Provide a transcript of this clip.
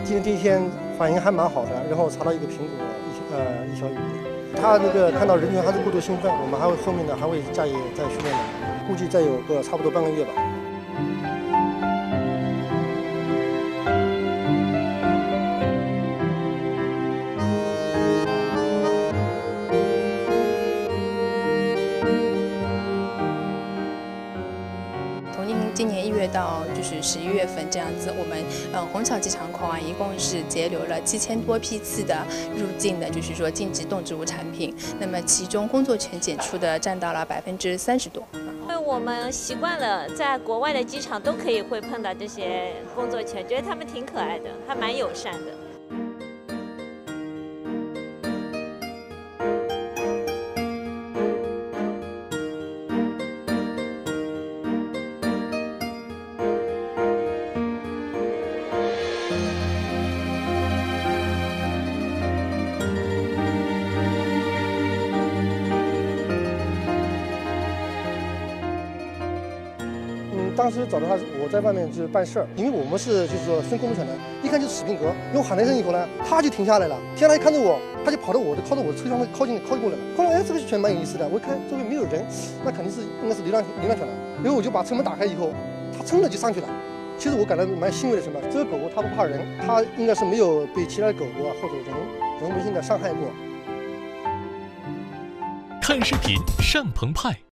今天第一天反应还蛮好的，然后查到一个苹果，一小雨。他那个看到人群还是过度兴奋，我们还会后面呢还会加以再训练的，估计再有个差不多半个月吧。 今年1月到就是11月份这样子，我们虹桥机场口岸一共是截留了7000多批次的入境的，就是说禁止动植物产品。那么其中工作权检出的占到了30%多。 因为我们习惯了在国外的机场都可以会碰到这些工作犬，觉得他们挺可爱的，还蛮友善的。 当时找到他，我在外面就是办事儿，因为我们是就是说分工作犬的，一看就是史宾格。因为我喊了一声以后呢，他就停下来了，停下来看着我，他就跑到靠着我的车厢靠近过来了。后来这个犬蛮有意思的，我一看周围没有人，那肯定是应该是流浪犬了。然后我就把车门打开以后，它噌的就上去了。其实我感到蛮欣慰的什么，这个狗狗它不怕人，它应该是没有被其他的狗狗或者人为性的伤害过。 看视频上澎湃。